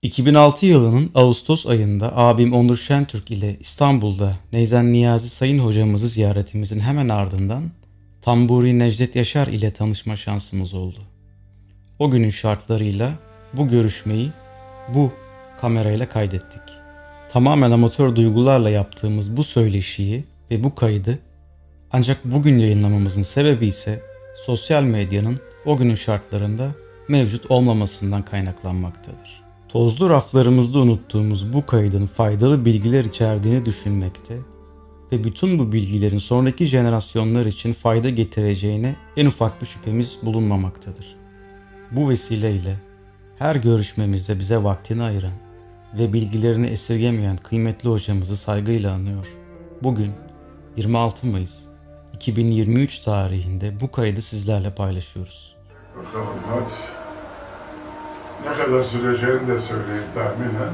2006 yılının Ağustos ayında abim Onur Şentürk ile İstanbul'da Neyzen Niyazi Sayın hocamızı ziyaretimizin hemen ardından Tamburi Necdet Yaşar ile tanışma şansımız oldu. O günün şartlarıyla bu görüşmeyi bu kamerayla kaydettik. Tamamen amatör duygularla yaptığımız bu söyleşiyi ve bu kaydı ancak bugün yayınlamamızın sebebi ise sosyal medyanın o günün şartlarında mevcut olmamasından kaynaklanmaktadır. Tozlu raflarımızda unuttuğumuz bu kaydın faydalı bilgiler içerdiğini düşünmekte ve bütün bu bilgilerin sonraki jenerasyonlar için fayda getireceğine en ufak bir şüphemiz bulunmamaktadır. Bu vesileyle her görüşmemizde bize vaktini ayıran ve bilgilerini esirgemeyen kıymetli hocamızı saygıyla anıyor. Bugün 26 Mayıs 2023 tarihinde bu kaydı sizlerle paylaşıyoruz. Bakalım hadi. Ne kadar süreceğini de söyleyeyim tahminen.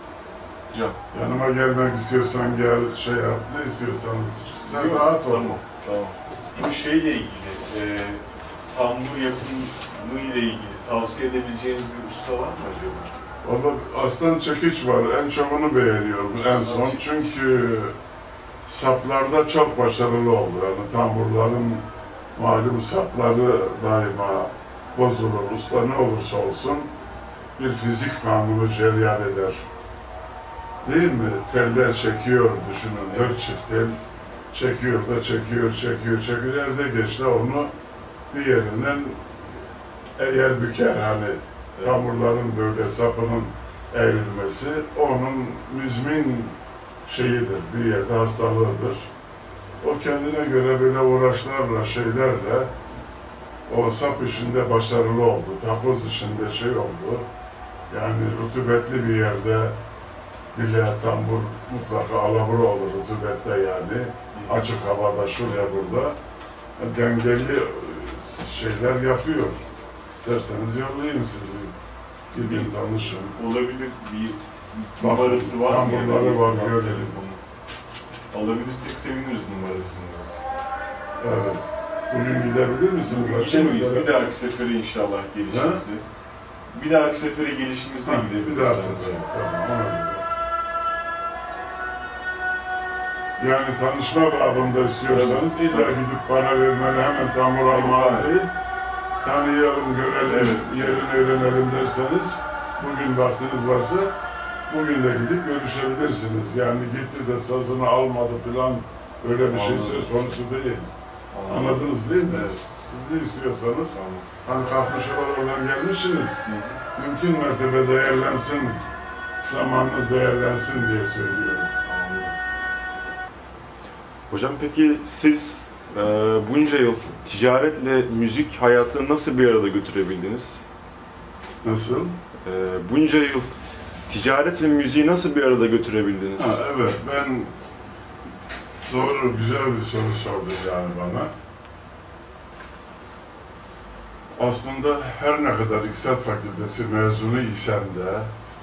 Yanıma gelmek istiyorsan gel, şey yap, ne istiyorsanız. Sen yok, rahat ol. Tamam. Bu şeyle ilgili, tambur yapımı ile ilgili tavsiye edebileceğiniz bir usta var mı acaba? Valla Aslan Çekiç var, en çok onu beğeniyorum en son. Çünkü saplarda çok başarılı oldu. Yani tamburların malum sapları daima bozulur. Usta ne olursa olsun bir fizik kanunu cereyan eder. Değil mi? Teller çekiyor düşünün. 4 çift tel çekiyor da çekiyor. Nerede geçti onu bir yerinden eğer büker hani tamurların böyle sapının eğrilmesi onun müzmin şeyidir. Bir yerde hastalığıdır. O kendine göre böyle uğraşlarla şeylerle o sap işinde başarılı oldu. Takoz işinde şey oldu. Yani rutubetli bir yerde bile tambur mutlaka alabur olur rutubette yani. Açık havada şuraya burada dengeli şeyler yapıyor. İsterseniz yollayayım sizi. Gidin tanışın. Olabilir, bir numarası var mı? Tamburları var, görelim. Alabilirsek seviniriz numarasını. Evet. Bugün gidebilir misiniz? Gidemeyiz. Bir dahaki sefere inşallah gelişimizde. Bir dahaki sefere gelişimizde gidebiliriz. Bir daha sefere. Tamam. Ona göre. Yani tanışma babında istiyorsanız illa gidip para vermeli hemen tamur almanız değil. Tanıyalım, görelim, yerini öğrenelim derseniz bugün vaktiniz varsa bugün de gidip görüşebilirsiniz. Yani gitti de sazını almadı falan öyle bir şey söz konusu değil. Anladınız değil mi? Evet. Siz de istiyorsanız hani kalkmış oralardan gelmişsiniz. Mümkün mertebe değerlensin, zamanınız değerlensin diye söylüyorum. Hocam peki siz bunca yıl ticaretle müzik hayatını nasıl bir arada götürebildiniz? Nasıl? Bunca yıl ticaret ve müziği nasıl bir arada götürebildiniz? Evet, ben doğru, güzel bir soru sordun yani bana. Aslında her ne kadar İktisat Fakültesi mezunu isem de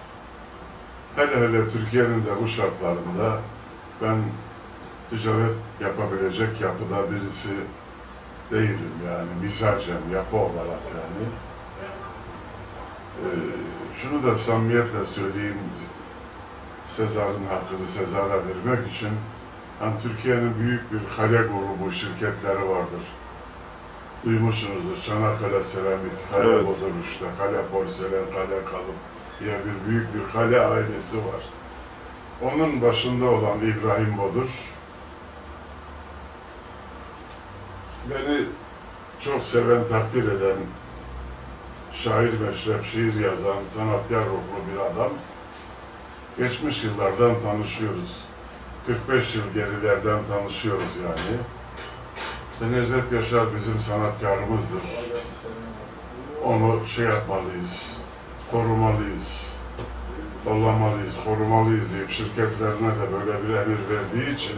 hele Türkiye'nin de bu şartlarında ben ticaret yapabilecek yapıda birisi değilim yani, mizacem, yapı olarak yani. Şunu da samimiyetle söyleyeyim, Sezar'ın hakkını Sezar'a vermek için, yani Türkiye'nin büyük bir kale grubu şirketleri vardır. Duymuşsunuzdur, Çanakkale Seramik, Kale evet. Bodur işte, Kale Porselen, Kale Kalıp diye bir büyük bir kale ailesi var. Onun başında olan İbrahim Bodur, beni çok seven, takdir eden, şair meşrep, şiir yazan, sanatkar ruhlu bir adam. Geçmiş yıllardan tanışıyoruz. 45 yıl gerilerden tanışıyoruz yani. Necdet Yaşar bizim sanatkarımızdır. Onu şey yapmalıyız, korumalıyız, kollamalıyız, korumalıyız deyip şirketlerine de böyle bir emir verdiği için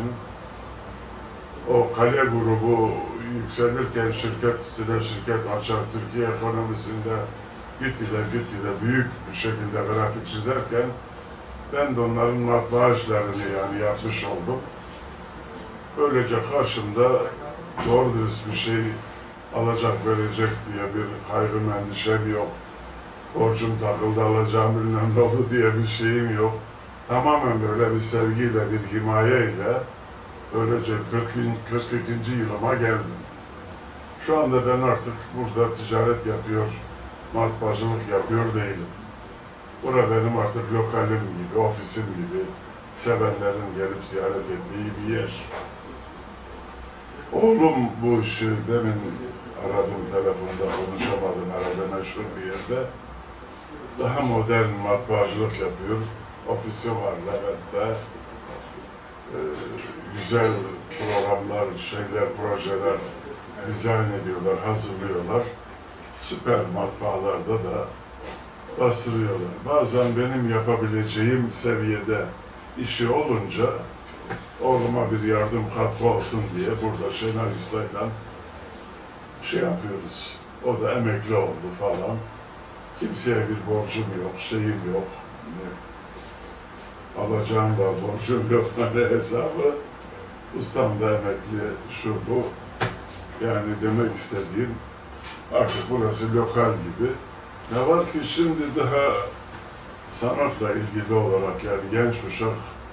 o kale grubu yükselirken şirket açar, Türkiye ekonomisinde gitgide büyük bir şekilde grafik çizerken ben de onların matbaa işlerini yani yapmış oldum. Böylece karşımda doğru dürüst bir şey alacak verecek diye bir kaygım, endişem yok. borcum takıldı, alacağım bilmem ne oldu diye bir şeyim yok. Tamamen böyle bir sevgiyle, bir himayeyle böylece 42. yılıma geldim. Şu anda ben artık burada ticaret yapıyor, matbaacılık yapıyor değilim. Bura benim artık lokalim gibi, ofisim gibi, sevenlerin gelip ziyaret ettiği bir yer. Oğlum bu işi demin aradım telefonda, konuşamadım, arada meşhur bir yerde. Daha modern matbaacılık yapıyor. Ofisi var Levent'te. Güzel programlar, projeler dizayn ediyorlar, hazırlıyorlar. Süper matbaalarda da bastırıyorlar. Bazen benim yapabileceğim seviyede işi olunca oğluma bir yardım katkı olsun diye burada Şenay Usta'yla şey yapıyoruz. O da emekli oldu falan. Kimseye bir borcum yok, şeyim yok. Alacağım var, borcum yok. Hani hesabı. Ustam da emekli, şu bu. Yani demek istediğim artık burası lokal gibi. Ne var ki şimdi daha sanatla ilgili olarak yani genç kuşak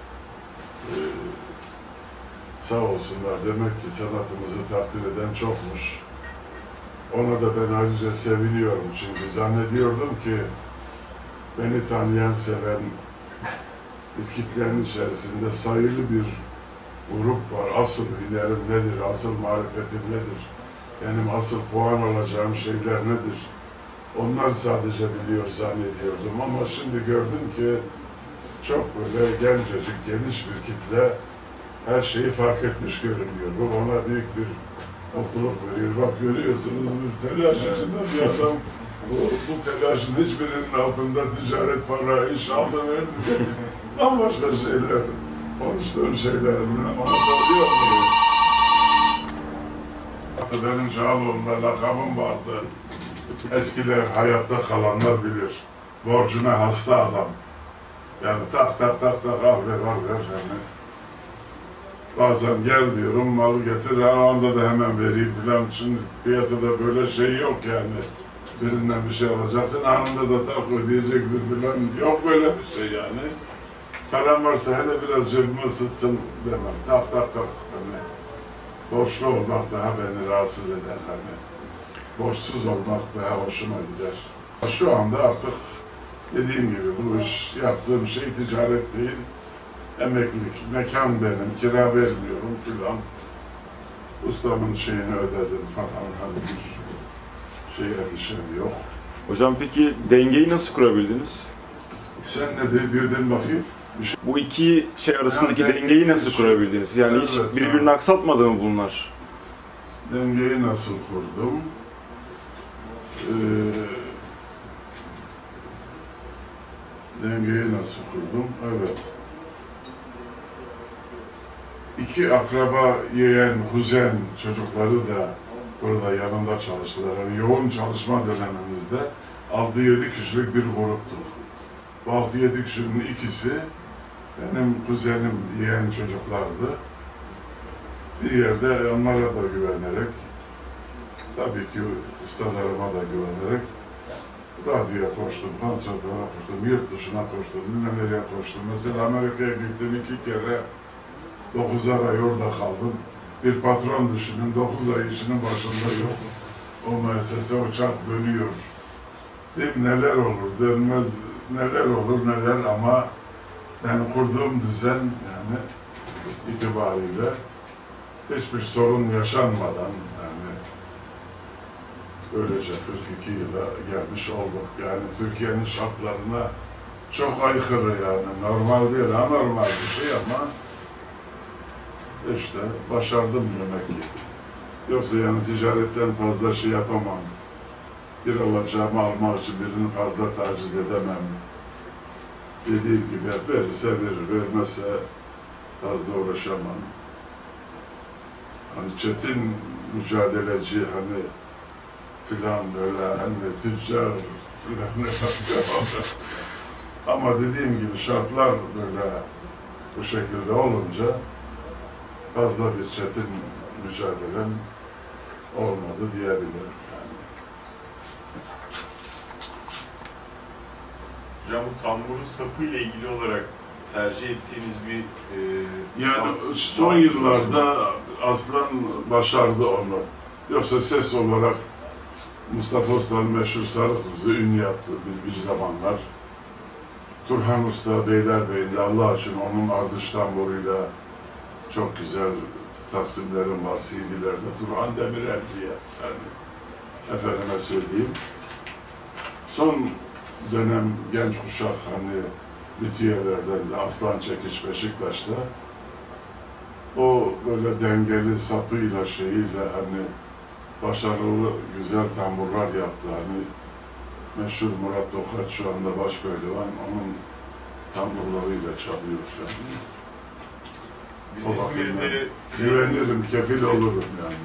sağ olsunlar demek ki sanatımızı takdir eden çokmuş. Ona da ben ayrıca seviniyorum çünkü zannediyordum ki beni tanıyan, seven bir kitlenin içerisinde sayılı bir grup var. Asıl hünerim nedir, asıl marifetim nedir, benim asıl puan alacağım şeyler nedir? Onlar sadece biliyor zannediyordum ama şimdi gördüm ki çok böyle gencecik, geniş bir kitle her şeyi fark etmiş görünüyor. Bu bana büyük bir mutluluk veriyor. Bak görüyorsunuz bir telaş içinde bir adam bu telaşın hiçbirinin altında ticaret para, iş aldı verdi. Bambaşka şeyler, konuştuğum şeyler anlatabiliyor muyum? Benim Cağaloğlu'nda lakabım vardı. Eskiler, hayatta kalanlar bilir. Borcuna hasta adam. Yani tak tak tak tak al ver yani. Bazen gel diyorum, malı getir, anda da hemen vereyim filan. Şimdi piyasada böyle şey yok yani. Birinden bir şey alacaksın, anında da tak ödeyeceksin filan. Yok böyle bir şey yani. Param varsa hele biraz cebime sıtsın demem. Tak tak tak. Hani borçlu olmak daha beni rahatsız eder hani. Borçsuz olmak daha hoşuma gider. Şu anda artık dediğim gibi bu iş, yaptığım şey ticaret değil, emeklilik. Mekan benim, kira vermiyorum filan. Ustamın şeyini ödedim falan, hani bir şey endişem yok. Hocam peki dengeyi nasıl kurabildiniz? Sen ne dedin bakayım? Bu iki şey arasındaki dengeyi nasıl kurabildiniz? Yani hiç birbirini aksatmadı mı bunlar? Dengeyi nasıl kurdum? Dengeyi nasıl kurdum? Evet. İki akraba, yeğen, kuzen çocukları da burada yanında çalıştılar. Yani yoğun çalışma dönemimizde 6-7 kişilik bir gruptuk. Bu 6-7 kişinin ikisi benim kuzenim, yeğen çocuklardı. Bir yerde onlara da güvenerek, tabii ki ustalarıma da güvenerek radyoya koştum, konservatuara koştum, yurt dışına koştum, bilmem nereye koştum. Mesela Amerika'ya gittim 2 kere, 9 ay orada kaldım. Bir patron düşünün, 9 ay işinin başında yok. O müessese uçak dönüyor. Değil mi? Neler olur, dönmez, neler olur, neler ama ben kurduğum düzen yani itibariyle hiçbir sorun yaşanmadan yani böylece 42 yıla gelmiş olduk. Yani Türkiye'nin şartlarına çok aykırı yani. Normal değil, anormal bir şey ama işte başardım demek ki. Yoksa yani ticaretten fazla şey yapamam. Bir alacağımı almak için birini fazla taciz edemem. Dediğim gibi verirse verir, vermezse fazla uğraşamam. Hani çetin mücadeleci hani filan böyle hani tüccar filan ama dediğim gibi şartlar böyle bu şekilde olunca fazla bir çetin mücadelem olmadı diyebilirim. Yani. Hocam bu tamburun sapıyla ilgili olarak tercih ettiğiniz bir Yani son yıllarda Aslan başardı onu. Yoksa ses olarak Mustafa Usta'nın meşhur Sarı Kızı ünlü yaptı bir zamanlar. Turhan Usta Beylerbeyi'nde Allah için onun ardış tamburuyla çok güzel taksimlerim var CD'lerde. Turhan Demirel diye. Yani efendime söyleyeyim. Son dönem genç kuşak hani lüthiyelerden de Aslan Çekiç Beşiktaş'ta o böyle dengeli sapıyla şeyiyle hani başarılı güzel tamburlar yaptı. Hani meşhur Murat Tokat şu anda başpehlivan onun tamburlarıyla çalıyor şu an. Biz O bakımdan İzmir'de güvenirim, kefil olurum yani.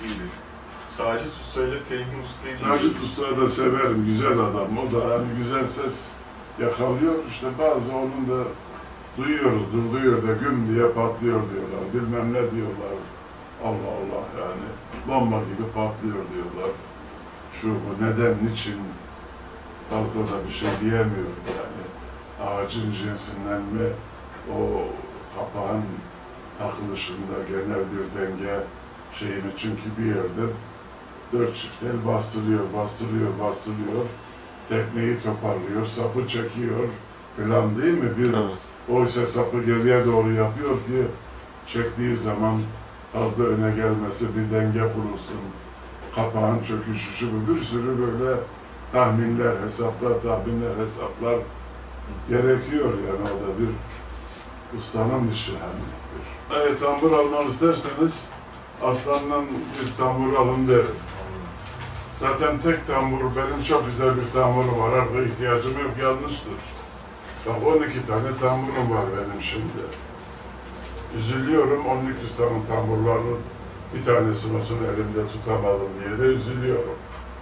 Sacit Usta ile Fehmi Usta'yı Sacit Usta'yı da severim, güzel adam. O da hani güzel ses yakalıyor. İşte bazı onun da duyuyoruz, duyuyor da güm diye patlıyor diyorlar. Bilmem ne diyorlar. Allah Allah yani. Bomba gibi patlıyor diyorlar. Şu bu neden, niçin fazla da bir şey diyemiyorum yani. Ağacın cinsinden mi, o kapağın takılışında genel bir denge şeyini, çünkü bir yerde 4 çift el bastırıyor, tekneyi toparlıyor, sapı çekiyor falan değil mi? Oysa sapı geriye doğru yapıyor ki çektiği zaman fazla öne gelmesi, bir denge kurulsun, kapağın çöküşüşü, bir sürü böyle tahminler, hesaplar gerekiyor yani. O da bir ustanın işi hani. Evet, tambur almak isterseniz Aslan'dan bir tambur alın derim. Zaten tek tambur, benim çok güzel bir tamburum var, artık ihtiyacım yok, yanlıştır. Bak 12 tane tamburum var benim şimdi. Üzülüyorum, 12 ustanın tamburlarının bir tanesini olsun elimde tutamadım diye de üzülüyorum.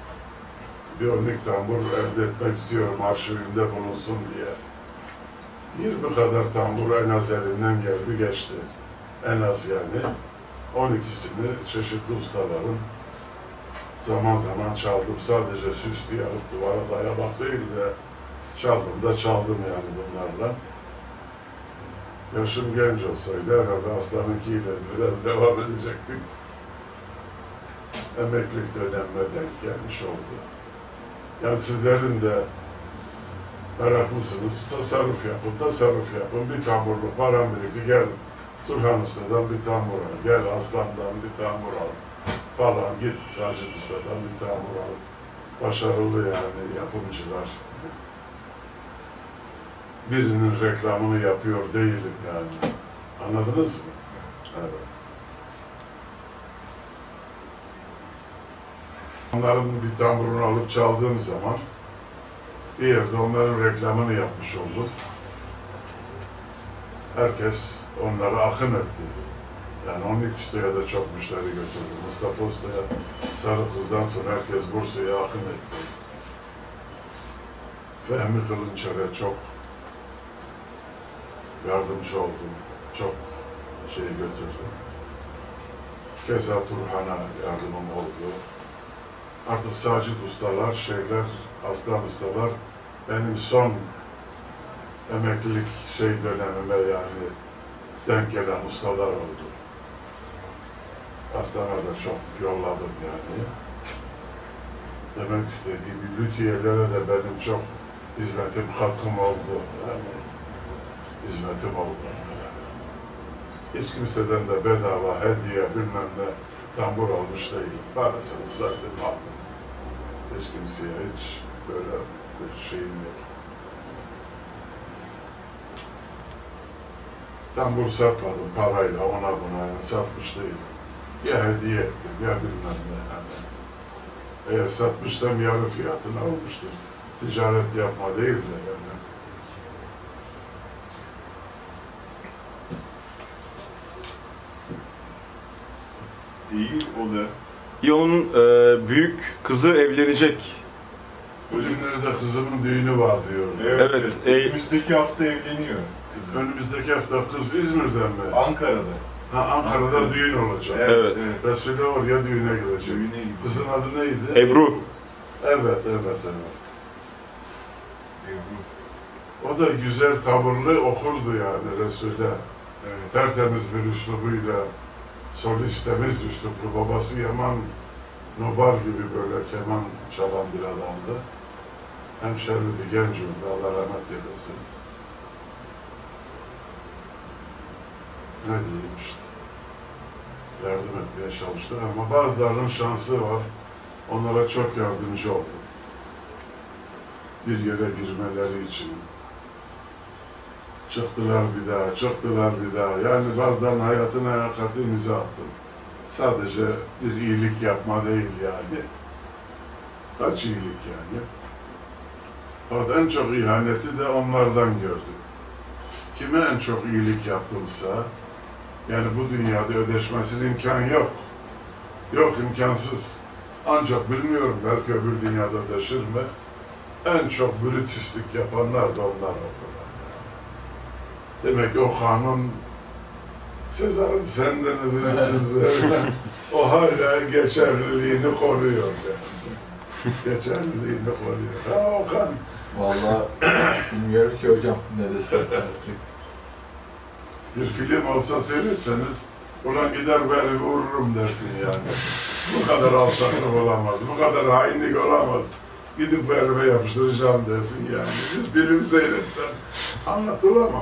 Bir 12 tambur elde etmek istiyorum, arşivimde bulunsun diye. 20 kadar tambur en az elimden geldi geçti. En az yani. 12'sini çeşitli ustaların zaman zaman çaldım. Sadece süslü yapıp duvara dayamak değil de çaldım yani bunlarla. Yaşım genç olsaydı herhalde Aslan'ınkiyle biraz devam edecektik. Emeklilik dönemine denk gelmiş oldu. Yani sizlerin de meraklısınız, tasarruf yapın, bir tamburluk param birikti, gel Turhan Usta'dan bir tambur al, gel Aslan'dan bir tambur al falan, git Sacit Usta'dan bir tambur al. Başarılı yani yapımcılar. Birinin reklamını yapıyor değilim yani. Anladınız mı? Evet. Onların bir tamburunu alıp çaldığım zaman bir yerde onların reklamını yapmış olduk. Herkes onlara akın etti. Yani 12 Usta'ya da çok müşteri götürdü. Mustafa Usta'ya, Sarı Kız'dan sonra herkes Bursa'ya akın etti. Fehmi Kılınçer'e çok yardımcı oldum. Çok şey götürdüm. Keza Turhan'a yardımım oldu. Artık Sacit Ustalar, Aslan Ustalar benim son emeklilik dönemime yani denk gelen ustalar oldu. Aslan'a da çok yolladım yani. Demek istediğim lüthiyelere de benim çok hizmetim, katkım oldu yani. Hizmetim oldu. Hiç kimseden de bedava, hediye, bilmem ne tambur almış değilim. Parasını saydım, aldım. Hiç kimseye hiç böyle bir şeyim yok. Tambur satmadım parayla, ona buna yani satmış değilim. Ya hediye ettim, ya bilmem ne yani. Eğer satmışsam yarı fiyatına olmuştur. Ticaret yapma değil de yani. İyi o da. İO'nun büyük kızı evlenecek. Bugünlerde kızımın düğünü var diyor. Evet. Önümüzdeki hafta evleniyor kızı. Önümüzdeki hafta kız İzmir'den mi? Ankara'da. Ankara'da düğün olacak. Evet. Resulü oraya düğüne gidecek. Düğüne gidiyor. Kızın adı neydi? Ebru. Evet. Ebru. O da güzel tavırlı okurdu yani Resul'e. Evet. Tertemiz bir üslubuyla, solist temiz üsluplu, babası Yaman Nobar gibi böyle keman çalan bir adamdı. Hemşerli bir gencindi, Allah rahmet eylesin. Ne diyeyim işte. Yardım etmeye çalıştık ama bazılarının şansı var. Onlara çok yardımcı oldum. Bir yere girmeleri için. Çıktılar bir daha, çıktılar bir daha. Yani bazılarının hayatına hakikaten imza attım. Sadece bir iyilik yapma değil yani. Kaç iyilik yani. Fakat en çok ihaneti de onlardan gördüm. Kime en çok iyilik yaptımsa, yani bu dünyada ödeşmesinin imkanı yok. Yok, imkansız. Ancak bilmiyorum, belki öbür dünyada ödeşir mi? En çok brütüslük yapanlar da onlar oldular. Demek ki o kanun Sezar senden öbür o hala geçerliliğini koruyor yani. Geçerliliğini koruyor. Ha Okan. Vallahi bilmiyorum ki hocam ne desem artık. Bir film olsa seyretseniz, ulan gider bu herifi vururum dersin yani. Bu kadar alçaklık olamaz, bu kadar hainlik olamaz. Gidip bu herife yapıştıracağım dersin yani. Biz film seyretsen anlatılamaz.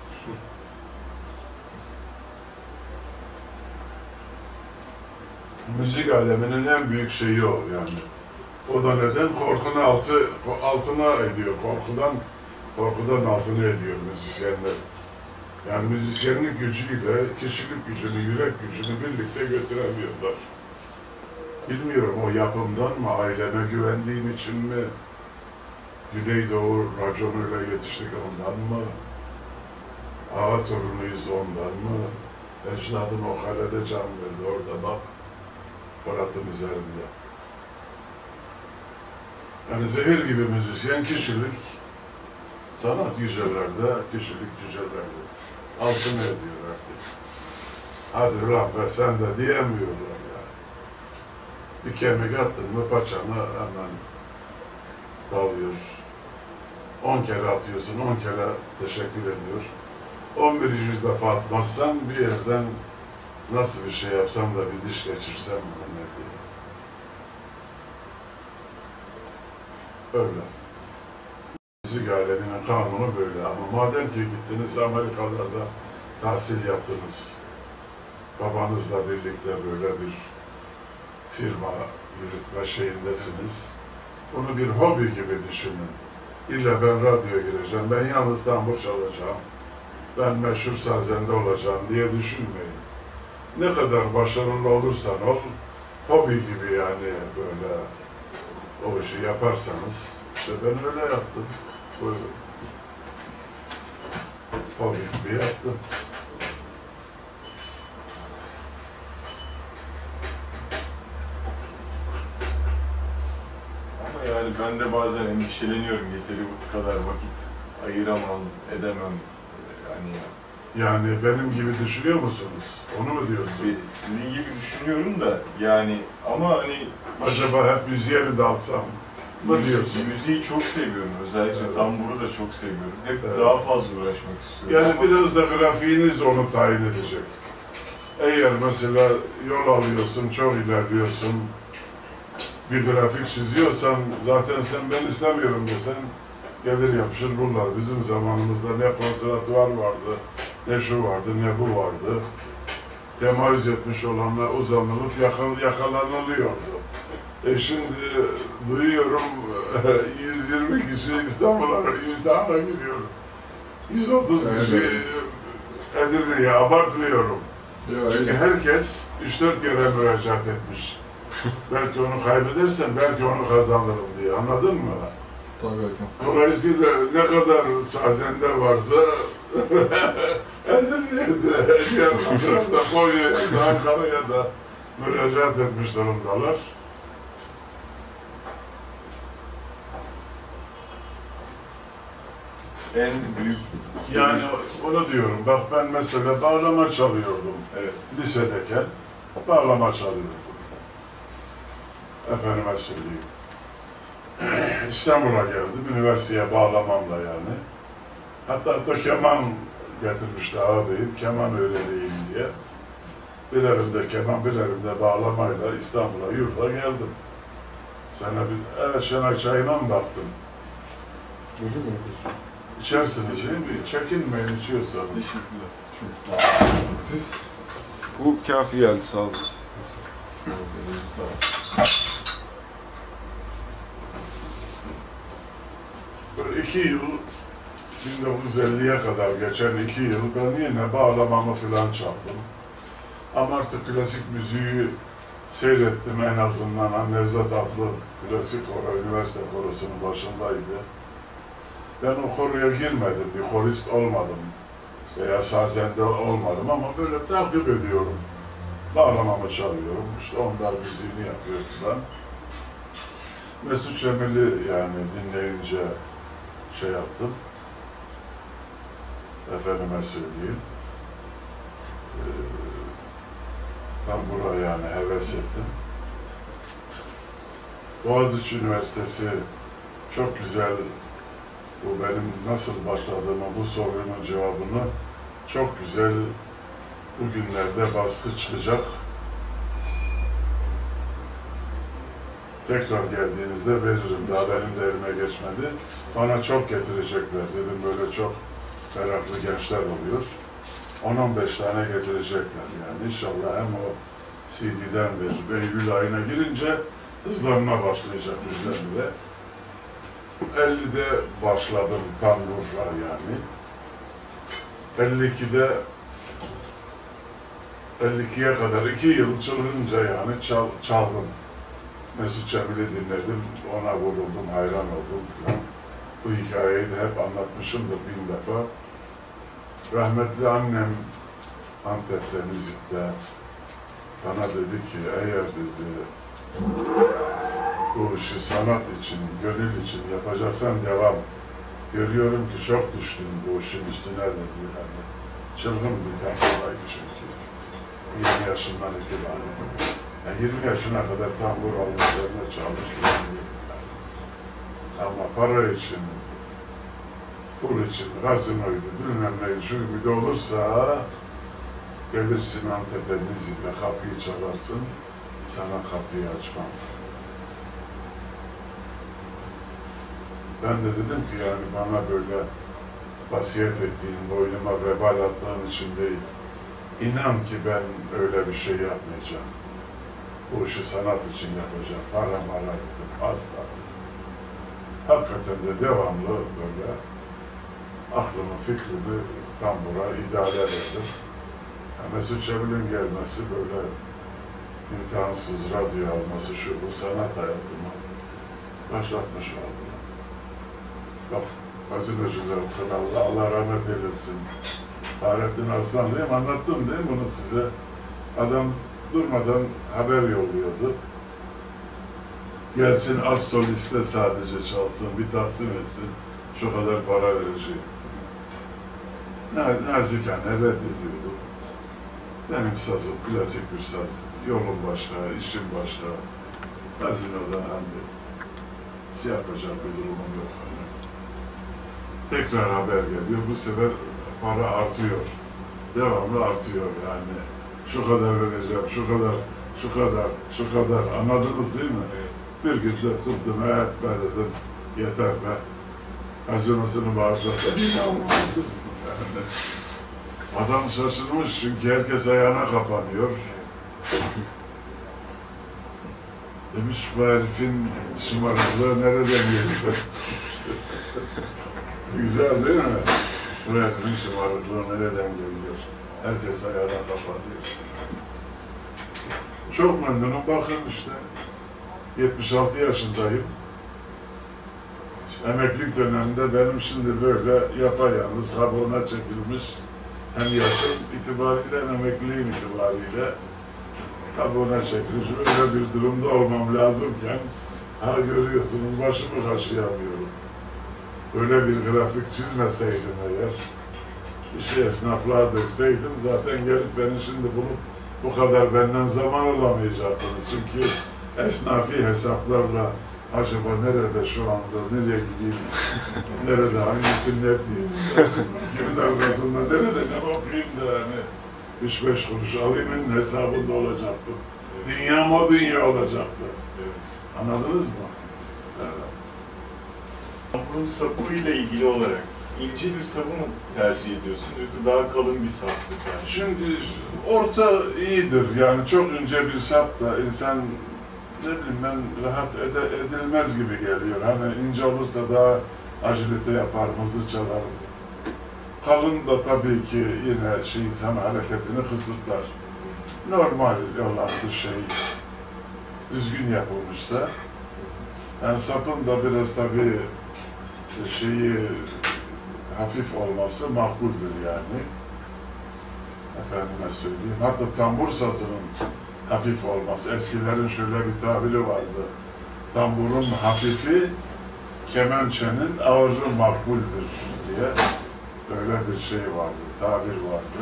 Müzik aleminin en büyük şeyi o yani. O da neden? Korkunu altına ediyor. Korkudan altına ediyor müzisyenler. Yani müzisyenlik gücüyle kişilik gücünü, yürek gücünü birlikte götüremiyorlar. Bilmiyorum, o yapımdan mı, aileme güvendiğim için mi, Güneydoğu raconuyla yetiştik ondan mı, ağa torunuyuz ondan mı, ecdadım o kalede can verdi, orada bak, Fırat'ın üzerinde. Yani zehir gibi müzisyen kişilik, sanat yücelerde, kişilik cücelerde. Altını ediyor herkes. Hadi ulan be sen de diyemiyorlar yani. Bir kemik attın mı paçanı hemen dalıyor. 10 kere atıyorsun, 10 kere teşekkür ediyor. 11. defa atmazsan bir yerden nasıl bir şey yapsam da bir diş geçirsem ne diye. Öyle. Müzik aleminin kanunu böyle ama madem ki gittiniz Amerikalarda tahsil yaptınız, babanızla birlikte böyle bir firma yürütme şeyindesiniz, bunu bir hobi gibi düşünün. İlla ben radyoya gireceğim, ben yalnız tambur çalacağım, ben meşhur sazende olacağım diye düşünmeyin. Ne kadar başarılı olursan ol, hobi gibi yani böyle o işi yaparsanız, işte ben öyle yaptım. Buyurun. Hobi gibi yaptım. Ama yani ben de bazen endişeleniyorum. Yeteri bu kadar vakit ayıramam, edemem. Yani benim gibi düşünüyor musunuz? Onu mu diyorsun? Sizin gibi düşünüyorum da yani ama hani Acaba hep müziğe mi dalsam? Ne diyorsun? Müziği çok seviyorum. Özellikle Evet. tamburu da çok seviyorum. Hep Evet. daha fazla uğraşmak istiyorum. Yani ama biraz da grafiğiniz onu tayin edecek. Eğer mesela yol alıyorsun, çok ilerliyorsun, bir grafik çiziyorsan zaten sen ben istemiyorum desen gelir yapışır bunlar. Bizim zamanımızda ne konservatuvar vardı, ne şu vardı, ne bu vardı. Temayüz etmiş olanlar uzanılıp yakalanılıyordu. Şimdi duyuyorum 120 kişi İstanbul'a yüzdağına giriyor. 130 kişi Edirne'ye abartmıyorum. Çünkü herkes 3-4 kere müracaat etmiş. Belki onu kaybedersen belki onu kazanırım diye. Anladın mı? Tabii hocam. Dolayısıyla ne kadar sazende varsa Edirne'de, Diyarbakır'da, Konya'ya da, Ankara'ya da müracaat etmiş durumdalar. en büyük Yani onu diyorum. Bak ben mesela bağlama çalıyordum. evet. Lisedeyken bağlama çalıyordum. Efendime söyleyeyim. İstanbul'a geldim, üniversiteye bağlamamla yani. Hatta keman getirmişti ağabeyim, keman öğreneyim diye. Bir elimde keman, bir elimde bağlamayla İstanbul'a, yurda geldim. Sana bir, evet Şenay çayına mı baktın? Bugün mü yapıyorsun? İçersiniz değil mi? Çekinmeyin içiyorsanız. Teşekkürler. Çok sağ olun. Siz? Bu kafi geldi, sağ olun. Sağ olun. Böyle 2 yıl, 1950'ye kadar geçen 2 yıl ben yine bağlamamı falan çaldım. Ama artık klasik müziği seyrettim en azından. Nevzat adlı klasik koro, üniversite korosunun başındaydı. Ben o koroya girmedim, bir korist olmadım veya sazende olmadım ama böyle takip ediyorum. Bağlamamı çalıyorum, işte onlar müziğini yapıyor falan. Mesut Cemil'i yani dinleyince şey yaptım, efendime söyleyeyim, tam buraya yani heves ettim. Boğaziçi Üniversitesi çok güzel, bu benim nasıl başladığımı, bu sorunun cevabını çok güzel bugünlerde baskı çıkacak. Tekrar geldiğinizde veririm, daha benim de elime geçmedi. Bana çok getirecekler dedim, böyle çok meraklı gençler oluyor. 10-15 tane getirecekler yani inşallah hem o CD'den verir. Eylül ayına girince hızlanma başlayacak üzerinde. 50'de başladım tambura yani. 52'ye kadar 2 yıl çılgınca yani çaldım. Mesut Cemil'i dinledim, ona vuruldum, hayran oldum falan. Bu hikayeyi de hep anlatmışımdır 1000 defa. Rahmetli annem Antep'te, müzikte bana dedi ki, eğer dedi bu işi sanat için, gönül için yapacaksan devam. Görüyorum ki çok düştün bu işin üstüne dedi. Yani çılgın bir tempoydu çünkü. 20 yaşından itibaren. Yani 20 yaşına kadar tambur almışlarına çalıştım. Ama para için, pul için, gazinoydu, bilmem neydi, şu gibi de olursa gelirsin Antep'e müzikle kapıyı çalarsın, sana kapıyı açmam. Ben de dedim ki yani bana böyle vasiyet ettiğin, boynuma vebal attığın için değil, inan ki ben öyle bir şey yapmayacağım. Bu işi sanat için yapacağım, para mara dedim, asla. Hakikaten de devamlı böyle aklımı, fikrimi tambura idare ederdim. Yani Mesut Cemil'in gelmesi böyle imtihansız radyo alması, şu bu sanat hayatımı başlatmış oldu. Bak, gazeteciler kanalı, Allah rahmet eylesin. Fahrettin Arslanlı'yım, anlattım değil mi bunu size? Adam durmadan haber yolluyordu. Gelsin az soliste sadece çalsın, bir taksim etsin, şu kadar para vereceğim. Nazikane reddediyordu. Benim sazım klasik bir saz, yolum başka, işim başka. Gazinoda hani şey yapacak bir durumum yok. Hani. Tekrar haber geliyor, bu sefer para artıyor. Devamlı artıyor yani. Şu kadar vereceğim, şu kadar, şu kadar, şu kadar. Anladınız değil mi? Bir gün de kızdım, evet be dedim, yeter be. Gazinosunu bağışlasın. Yani, adam şaşırmış çünkü herkes ayağına kapanıyor. Demiş bu herifin şımarıklığı nereden geliyor? Güzel değil mi? Bu herifin şımarıklığı nereden geliyor? Herkes ayağına kapanıyor. Çok memnunum, bakın işte. 76 yaşındayım. Emeklilik döneminde benim şimdi böyle yapayalnız, kabuğuna çekilmiş hem yaşım itibariyle hem emekliliğim itibariyle kabuğuna çekilmiş öyle bir durumda olmam lazımken görüyorsunuz başımı kaşıyamıyorum. Böyle bir grafik çizmeseydim eğer, işi esnaflığa dökseydim zaten gelip beni şimdi bulup bu kadar benden zaman alamayacaktınız. Çünkü esnafi hesaplarla acaba nerede şu anda, nereye gideyim, nerede, hangi sünnet diyeyim, kimin arkasında, nerede ne okuyayım da hani 3-5 kuruş alayımın hesabında olacaktı. Dünya o dünya olacaktı. Anladınız mı? Evet. Tamburun sapı ile ilgili olarak ince bir sapı mı tercih ediyorsun yoksa daha kalın bir sap mı tercih Şimdi orta iyidir yani çok ince bir sap da insan ne bileyim ben rahat edilmez gibi geliyor. Hani ince olursa daha agilite yapar, hızlı çalar. Kalın da tabii ki yine insan hareketini kısıtlar. Normal olan bir şey düzgün yapılmışsa yani sapın da biraz tabii hafif olması makbuldür yani. Efendime söyleyeyim. Hatta tambur sazının hafif olması. Eskilerin şöyle bir tabiri vardı. Tamburun hafifi, kemençenin ağırı makbuldür diye öyle bir şey vardı, tabir vardı.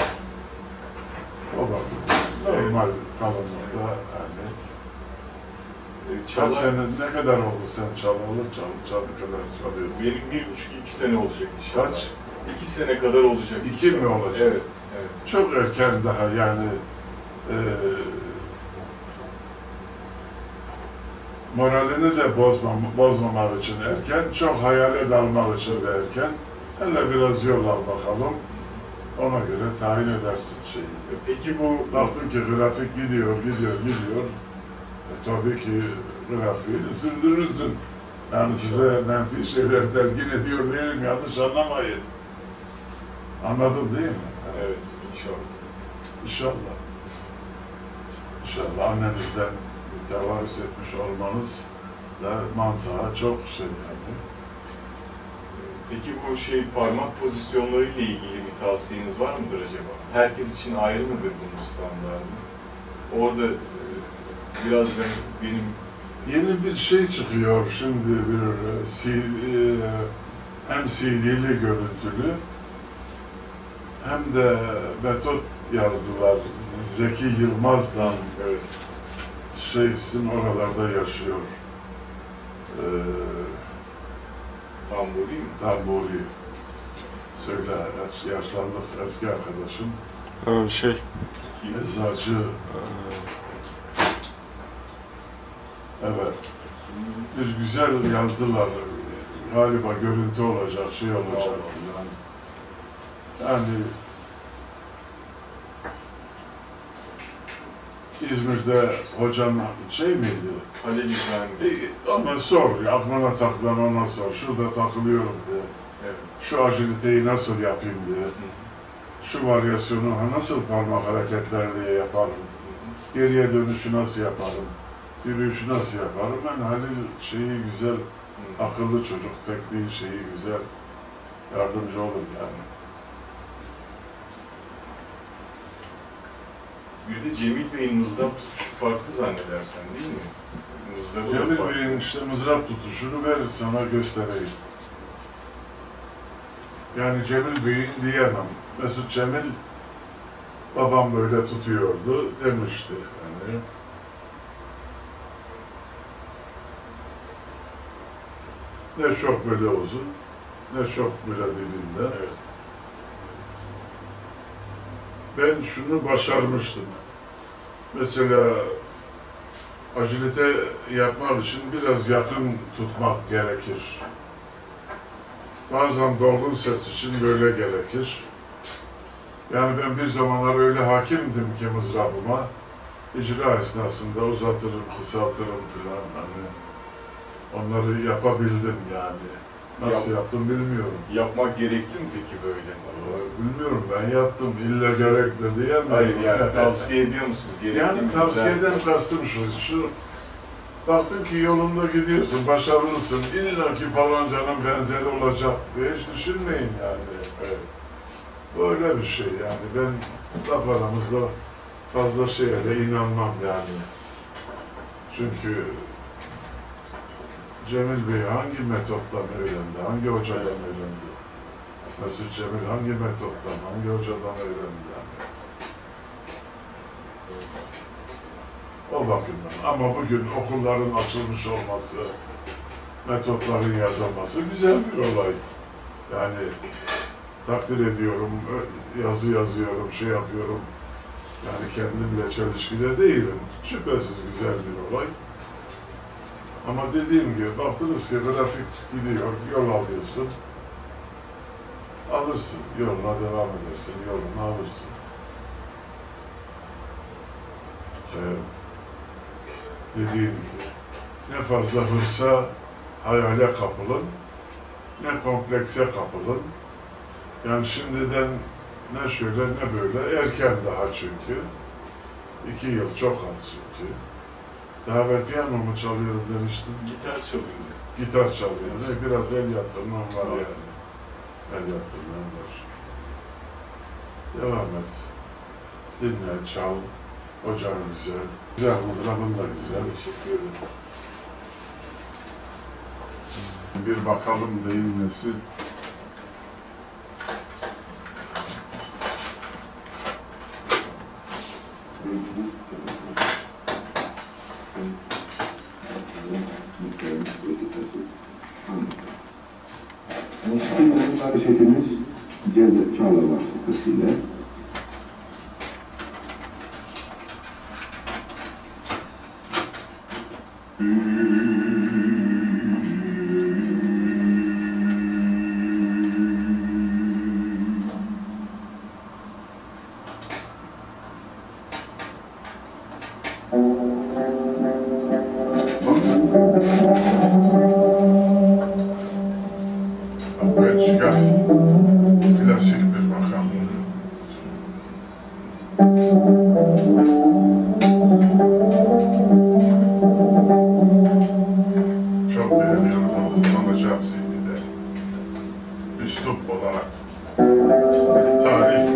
O bakımdan normal kalınlıkta yani. Kaç sene, ne kadar oldu sen çalalı, ne kadar çalıyorsun? Benim 1,5-2 sene olacak inşallah. Kaç? 2 sene kadar olacak. 2 mi olacak? Evet. Evet. Çok erken daha yani moralini de bozmamak için erken, çok hayale dalmak için de erken. Hele biraz yol al bakalım, ona göre tayin edersin şeyi. Peki bu... Baktın ki grafik gidiyor. Tabii ki grafiğini sürdürürsün. Yani size menfi şeyler telkin ediyor değilim, yanlış anlamayın. Anladın değil mi? Evet, inşallah. İnşallah. İnşallah annenizden bir tevarüz etmiş olmanız da mantığa çok yani. Peki bu parmak pozisyonları ile ilgili bir tavsiyeniz var mıdır acaba? Herkes için ayrı mıdır bunun standartı? Orada biraz benim... Yeni bir şey çıkıyor şimdi hem CD'li görüntülü hem de metot yazdılar. Zeki Yılmaz'dan şeysin oralarda yaşıyor. Tamburi mi? Tamburi. Söyle, yaşlandık eski arkadaşım. Eczacı. Evet. Bir güzel yazdılar. Galiba görüntü olacak, şey olacak. Yani İzmir'de hocan miydi? Halil İbrahim. Ama sor, aklına takılan ona sor. Şurada takılıyorum diye. Evet. Şu agiliteyi nasıl yapayım diye. Şu varyasyonu nasıl parmak hareketleriyle yaparım. Geriye dönüşü nasıl yaparım. Yürüyüşü nasıl yaparım. Ben Halil güzel, akıllı çocuk, tekniği güzel yardımcı olur yani. Bir de Cemil Bey'in mızrap tutuşu farklı zannedersen değil mi? Cemil Bey'in mızrap tutuşunu ver sana göstereyim. Yani Cemil Bey'in diyemem. Mesut Cemil babam böyle tutuyordu demişti. Yani. Ne çok böyle uzun, ne çok böyle dibinde. Evet. Ben şunu başarmıştım. Mesela agilite yapmak için biraz yakın tutmak gerekir. Bazen dolgun ses için böyle gerekir. Yani ben bir zamanlar öyle hakimdim ki mızrabıma, icra esnasında uzatırım, kısaltırım filan hani. Onları yapabildim yani. Nasıl yaptım bilmiyorum. Yapmak gerekli mi peki böyle? Bilmiyorum, ben yaptım. İlla gerekli diyemem. Hayır yani tavsiye ediyor musunuz? Gerekli Yani tavsiyeden kastım şu, baktın ki yolunda gidiyorsun, başarılısın, illa ki falancanın benzeri olacak diye hiç düşünmeyin yani. Evet. Böyle bir şey yani. Ben laf aramızda fazla şeye de inanmam yani. Çünkü Cemil Bey hangi metottan öğrendi, hangi hocadan öğrendi? Mesut Cemil hangi metottan, hangi hocadan öğrendi yani? O bakımdan. Ama bugün okulların açılmış olması, metotların yazılması güzel bir olay. Yani takdir ediyorum, yazı yazıyorum, şey yapıyorum. Yani kendimle çelişkide değilim. Şüphesiz güzel bir olay. Ama dediğim gibi baktınız ki grafik gidiyor, yol alıyorsun. Alırsın, yoluna devam edersin, yolunu alırsın. Dediğim gibi, ne fazla hırsa, hayale kapılın, ne komplekse kapılın. Yani şimdiden ne şöyle ne böyle, erken daha çünkü. 2 yıl çok az çünkü. Daha ben piyano mu çalıyorum demiştim. Gitar çalıyor. Gitar çalıyor. Biraz el yatırmam var yani. El yatırmam var. Devam et. Dinle, çal. Ocağın güzel. Güzel, mızrabın da güzel. Teşekkür ederim. Bir bakalım deyim nesi. Şimdi şefimiz Cevdet Çağlar vasıtasıyla Belçika klasik bir makam. Çok beğeniyorum onu, kullanacağım CD'de. Üslup olarak. Tarih.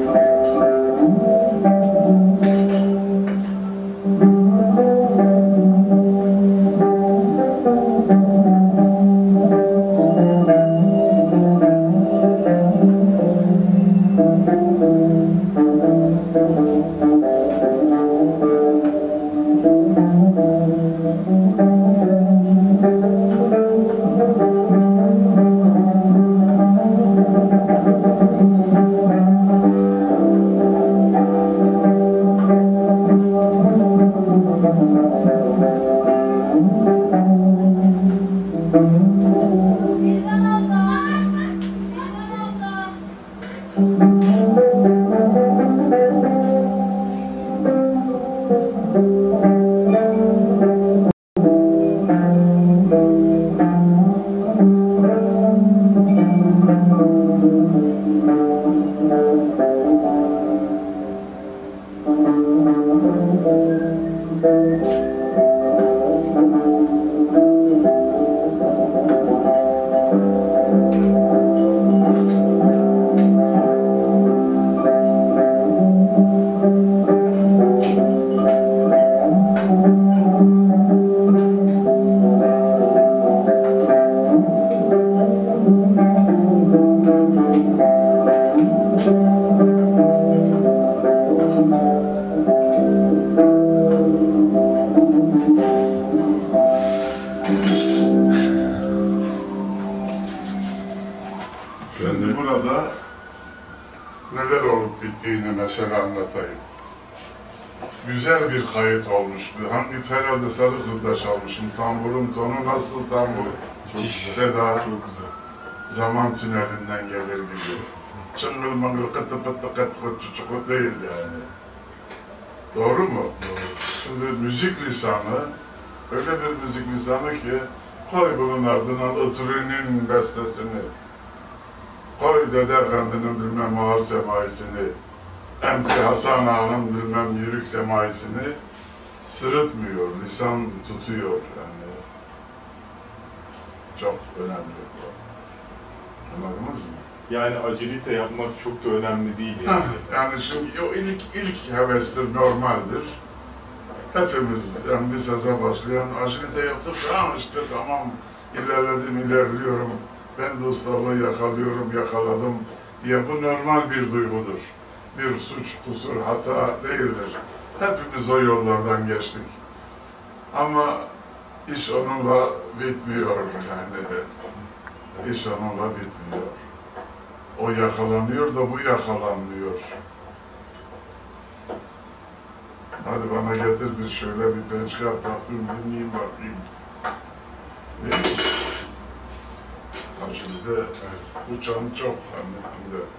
Şimdi burada neler olup bittiğini mesela anlatayım. Güzel bir kayıt olmuş. Hangi herhalde Sarı Kız'da çalmışım. Tamburun tonu nasıl tambur? Seda. Çok güzel. Zaman tünelinden gelir gibi. Çıngıl mıngıl kıtı pıtı kıtı kıtı çuçuk değil yani. Doğru mu? Doğru. Şimdi müzik lisanı, öyle bir müzik lisanı ki koy bunun ardından Itırı'nın bestesini, koy Dede Efendi'nin bilmem ağır semaisini, Emri Hasan Ağa'nın bilmem yürük semaisini sırıtmıyor, lisan tutuyor yani. Çok önemli bu. Anladınız mı? Yani acilite yapmak çok da önemli değil yani. Yani çünkü o ilk hevestir, normaldir. Hepimiz yani lisede başlayan acilite yaptık, işte tamam ilerledim, ilerliyorum. Ben de ustalığı yakaladım diye bu normal bir duygudur. Bir suç, kusur, hata değildir. Hepimiz o yollardan geçtik. Ama iş onunla bitmiyor yani. İş onunla bitmiyor. O yakalanıyor da bu yakalanmıyor. Hadi bana getir bir şöyle bir bençka taktım dinleyeyim bakayım. Değil mi? Acilde uçan çok hem de.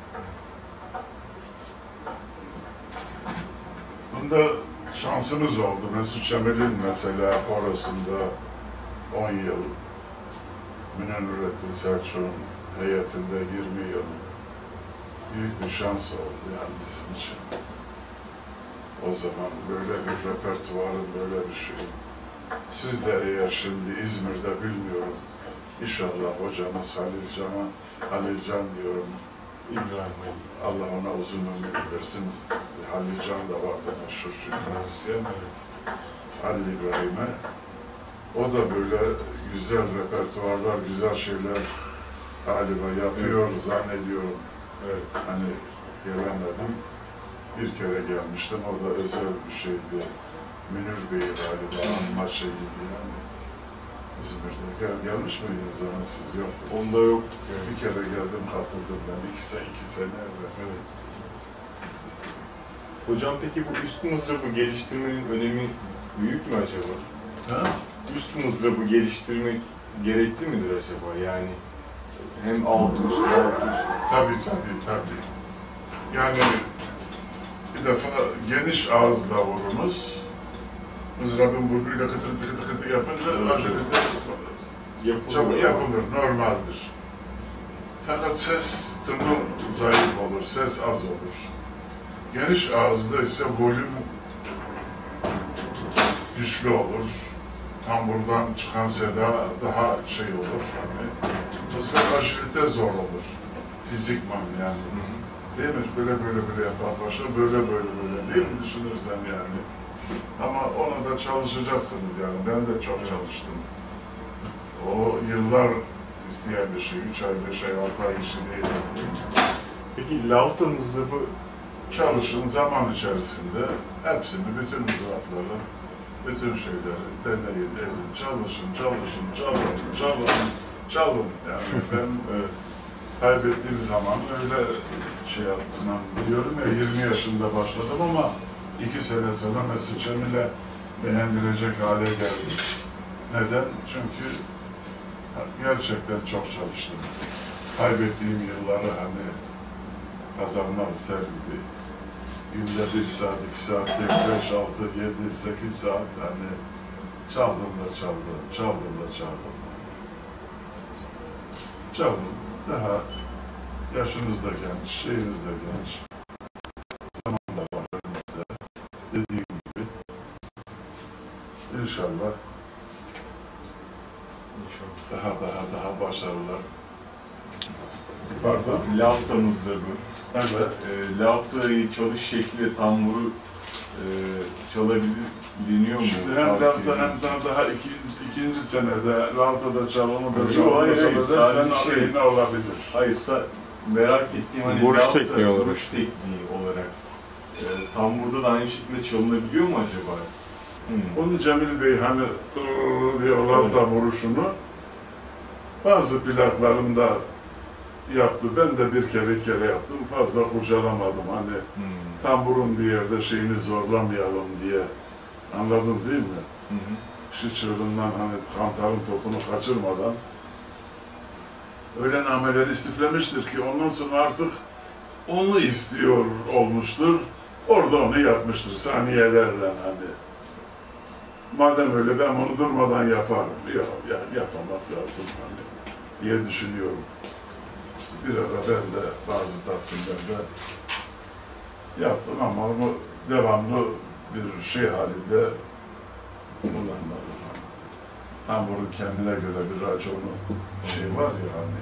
Bunda şansımız oldu. Mesut Cemil'in mesela korosunda 10 yıl, Münir Nurettin Selçuk'un heyetinde 20 yıl. Büyük bir şans oldu yani bizim için. O zaman böyle bir repertuarın, böyle bir şey. Siz de eğer şimdi İzmir'de bilmiyorum, İnşallah hocamız Halil Can diyorum. İbrahim. Allah ona uzun ömür versin. Halil Can da vardı meşhur çünkü müzisyen. Halil İbrahim'e. O da böyle güzel repertuarlar, güzel şeyler galiba yapıyor zannediyorum. Evet. Hani gelemedim. Bir kere gelmiştim. O da özel bir şeydi. Münir Bey galiba anma şeyiydi yani. İzmir'de gelmiş miydiniz ona siz yoktunuz? Onda yoktuk yani. Bir kere geldim katıldım ben. İki sene evvel. Evet. Hocam peki bu üst mızrabı geliştirmenin önemi büyük mü acaba? Ha? Üst mızrabı geliştirmek gerekli midir acaba? Yani hem alt üst, alt üst. Tabii. Yani bir defa geniş ağızla vurunuz. Mızrabın burnuyla kıtı yapınca acilite yapılır, normaldir. Fakat ses tını zayıf olur, ses az olur. Geniş ağızda ise volüm güçlü olur. Tamburdan çıkan seda daha şey olur. Hani, mızrap agilite zor olur. Fizikman yani. Değil mi? Böyle yapar başla, böyle değil mi düşünürsen yani? Ama ona da çalışacaksınız yani. Ben de çok çalıştım. O yıllar isteyen bir şey. 3 ay, 5 ay, 6 ay işi değil. Peki lavta mızrabı Çalışın zaman içerisinde hepsini, bütün mızrapları, bütün şeyleri deneyin, edin. Çalın. Yani ben kaybettiğim zaman öyle şey yaptım. Biliyorum ya 20 yaşında başladım ama 2 sene sonra Mesut Cemil'e beğendirecek hale geldim. Neden? Çünkü gerçekten çok çalıştım. Kaybettiğim yılları hani kazanmak ister gibi. Günde 1 saat, 2 saat, 5, 6, 7, 8 saat hani çaldım. Daha yaşınız da genç, şeyiniz de genç. Zaman da var önümüzde. Dediğim gibi. İnşallah daha başarılar. Pardon? lavta mızrabı. Evet. Lavtayı çalış şekli tamburu çalabiliyor mu? Şimdi hem daha ikinci senede Lavta'da çal, onu da çal, Hayır, sen aleyhine olabilir. Hayır, merak ettiğim hani vuruş lavta, tekniği olarak. vuruş tekniği olarak tamburda da aynı şekilde çalınabiliyor mu acaba? Onu Cemil Bey hani diye o Lavta vuruşunu bazı plaklarımda yaptı. Ben de bir kere yaptım. Fazla kurcalamadım. Hani tamburun bir yerde şeyini zorlamayalım diye. Anladın değil mi? Şu çığırından hani kantarın topunu kaçırmadan öyle nameler istiflemiştir ki ondan sonra artık onu istiyor olmuştur. Orada onu yapmıştır saniyelerle hani. Madem öyle ben onu durmadan yaparım. Yok yani yapmamak lazım hani diye düşünüyorum. Bir ara ben de bazı taksimlerde yaptım ama onu devamlı bir şey halinde kullanmadım. Tamburun kendine göre bir raconu şey var ya hani.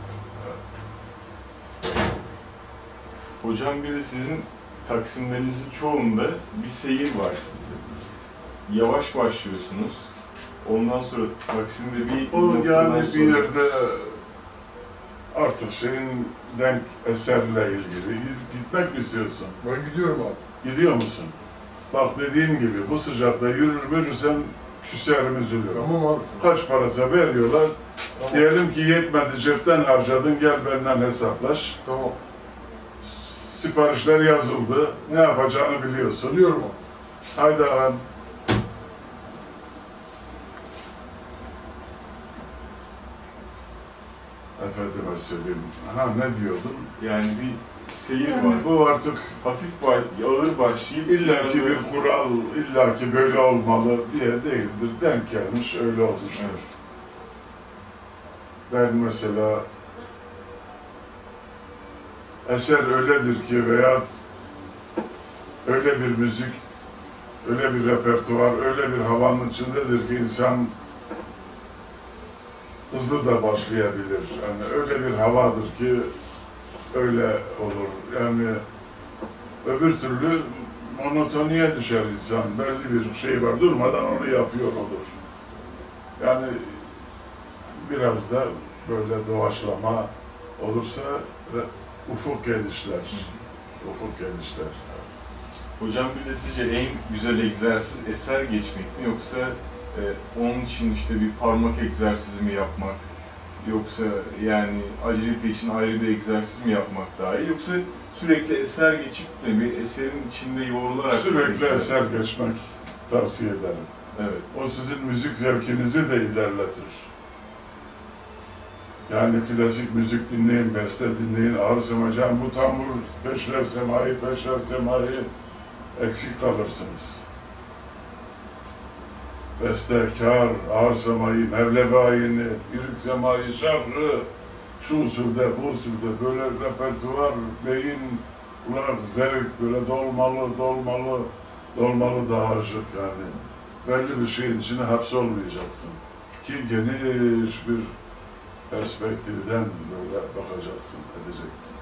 Hocam bir de sizin taksimlerinizin çoğunda bir seyir var. Yavaş başlıyorsunuz. Ondan sonra Taksim'de bir O yani sonra... bir yerde artık şeyin denk eserle ilgili gitmek mi istiyorsun? Ben gidiyorum abi. Gidiyor musun? Bak dediğim gibi bu sıcakta yürürsen küserim, üzülüyorum. Tamam abi. Kaç parası veriyorlar. Tamam. Diyelim ki yetmedi, cepten harcadın, gel benden hesaplaş. Tamam. Siparişler yazıldı. Ne yapacağını biliyorsun. Biliyorum abi. Haydi ağam. Efendime söyleyeyim. Ha, ne diyordun? Yani bir seyir var. Bu artık Hafif ağır başlayıp illaki bir kural, illaki böyle olmalı diye değildir. Denk gelmiş, öyle olmuştur. Evet. Ben mesela eser öyledir ki veya öyle bir müzik, öyle bir repertuar, öyle bir havanın içindedir ki insan hızlı da başlayabilir. Yani öyle bir havadır ki öyle olur. Yani öbür türlü monotoniye düşer insan. Belli bir şey var, durmadan onu yapıyor olur. Yani biraz da böyle doğaçlama olursa ufuk genişler. Ufuk genişler. Hocam bir de sizce en güzel egzersiz eser geçmek mi, yoksa onun için işte bir parmak egzersizi mi yapmak, yoksa yani acilite için ayrı bir egzersiz mi yapmak daha iyi, yoksa sürekli eser geçip de bir eserin içinde yoğrularak Sürekli eser geçmek tavsiye ederim. Evet. O sizin müzik zevkinizi de ilerletir. Yani klasik müzik dinleyin, beste dinleyin, ağırsın hocam bu tambur, peşrev semayı eksik kalırsınız. Bestekar, ağır semayı, mevlevi ayini, irik semayı, şarkı, şu usulde, bu usulde, böyle repertuar, beyin, kulak, zevk, böyle dolmalı dağarcık yani. Belli bir şeyin içine hapsolmayacaksın. Ki geniş bir perspektiften böyle bakacaksın, edeceksin.